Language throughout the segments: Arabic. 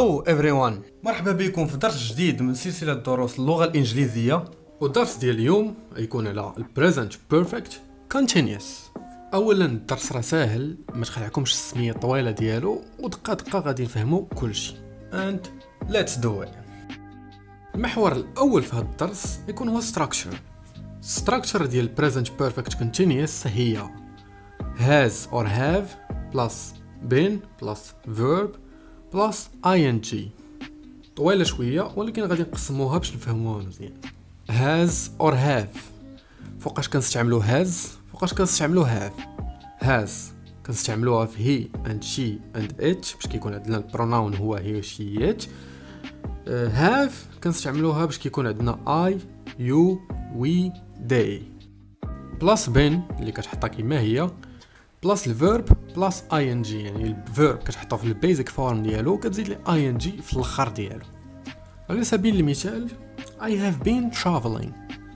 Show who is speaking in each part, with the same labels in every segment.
Speaker 1: هلو everyone، مرحبا بكم في درس جديد من سلسلة دروس اللغة الإنجليزية. والدرس ديال اليوم يكون على present perfect continuous. اولا الدرس راه ساهل، ما تخلعكمش السمية الطويلة ديالو، ودقة دقة غادي نفهمو كلشي. and let's do it. المحور الاول في هذا الدرس يكون هو structure ديال present perfect continuous هي has or have plus been plus verb plus ing. طويلة شوية ولكن غادي نقسموها باش نفهموها مزيان. has or have فوقاش كنستعملو has، فوقاش كنستعملو have. has كنستعملوها في he and she and it باش كيكون عندنا البروناون هو he she it. have كنستعملوها باش كيكون عندنا I you we they. plus been اللي كتحطها كيما هي بلاس الفيرب بلاس اي ان جي، يعني الفيرب كتحطو في البيزك فورم ديالو كتزيد لي اي ان جي في الاخر ديالو. على سبيل المثال I have been traveling.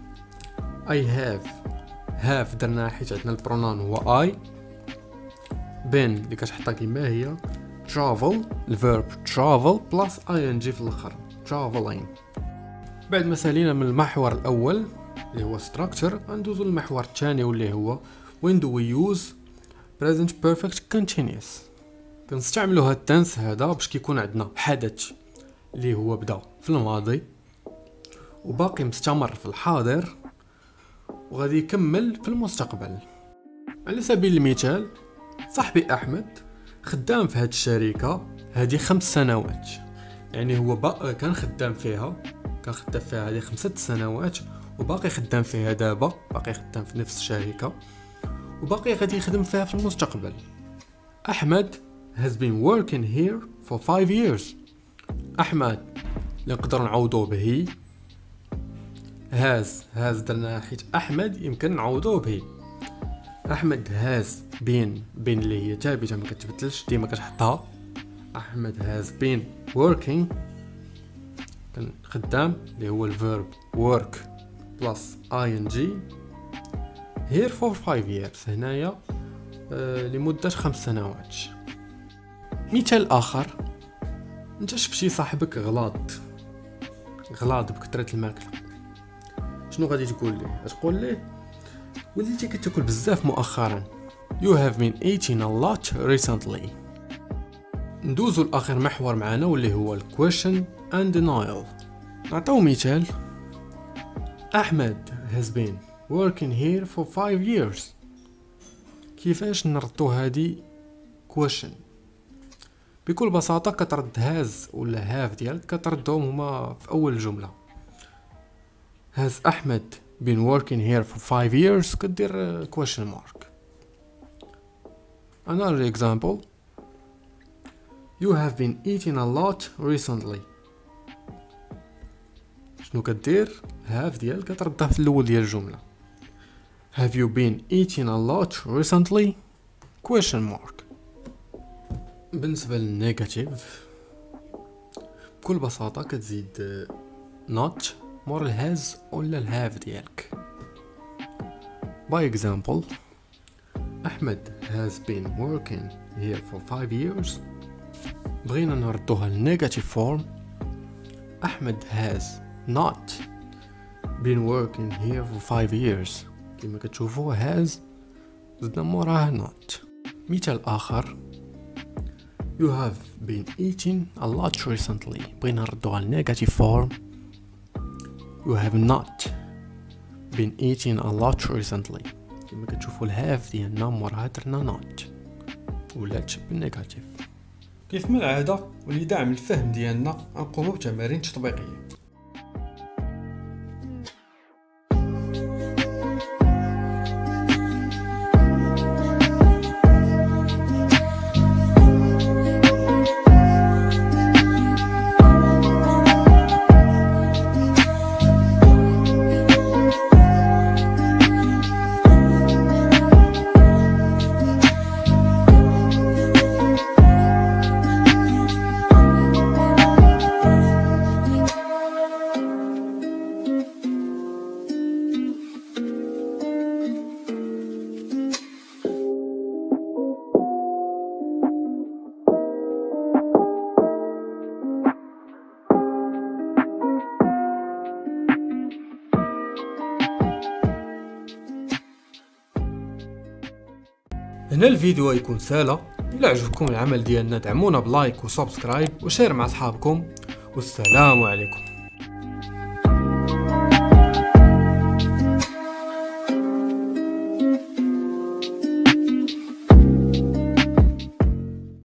Speaker 1: I have درنا حيت عندنا البرونون هو I. been اللي كتحطها كيما هي travel الفيرب travel بلاس اي ان جي في الاخر traveling. بعد ما سالينا من المحور الاول اللي هو structure ندوزو للمحور الثاني واللي هو when do we use present perfect continuous. كنستعملوا هاد التنس هذا باش كيكون عندنا حدث اللي هو بدا في الماضي وباقي مستمر في الحاضر وغادي يكمل في المستقبل. على سبيل المثال صاحبي احمد خدام في هاد الشركه هذه 5 سنوات، يعني هو باقي كان خدام فيها هذه 5 سنوات وباقي خدام فيها دابا، باقي خدام في نفس الشركه وباقي غادي يخدم فيها في المستقبل. أحمد has been working here for 5 years. أحمد نقدر نعوضوه به has درنا حيت أحمد يمكن نعوضوه به. أحمد has been اللي هي ثابتة ما كتبدلش ديما كتحطها. أحمد has been working كان خدام اللي هو الفيرب work plus ing here for 5 years هنايا لمدة 5 سنوات. مثال آخر، انت شفتي صاحبك غلاط بكثرة الماكلة، شنو غادي تقول ليه؟ تقول ليه وليتي كتاكل بزاف مؤخرا. You have been eating a lot recently. ندوزو لآخر محور معنا واللي هو question and denial. نعطيو مثال، أحمد has been working here for 5 years. كيفاش نردو هادي question؟ بكل بساطة كترد هاز ولا هاف ديالك كتردهم هما في أول الجملة. has أحمد been working here for 5 years كدير question mark. Another example, you have been eating a lot recently. شنو كدير؟ have ديالك كتردها في الأول ديال الجملة. Have you been eating a lot recently? question mark. بالنسبة للنيجاتيف بكل بساطة كتزيد not مور الهاز ولا الهاف ديالك. By example, أحمد has been working here for 5 years. بغينا نردوها للنيجاتيف فورم، أحمد has not been working here for 5 years. كما كتشوفوا has زدنا موراها not. مثال آخر، you have been eating a lot recently. بغينا نردوها للنيجاتيف فورم، you have not been eating a lot recently. كما كتشوفوا الهاف ديالنا موراها درنا not ولات بالنيجاتيف. كيف ما العادة ولدعم الفهم ديالنا نقوموا بتمارين تطبيقية. هنا الفيديو يكون سالة. إلا عجبكم العمل ديالنا دعمونا بلايك وسبسكرايب وشير مع صحابكم، والسلام عليكم.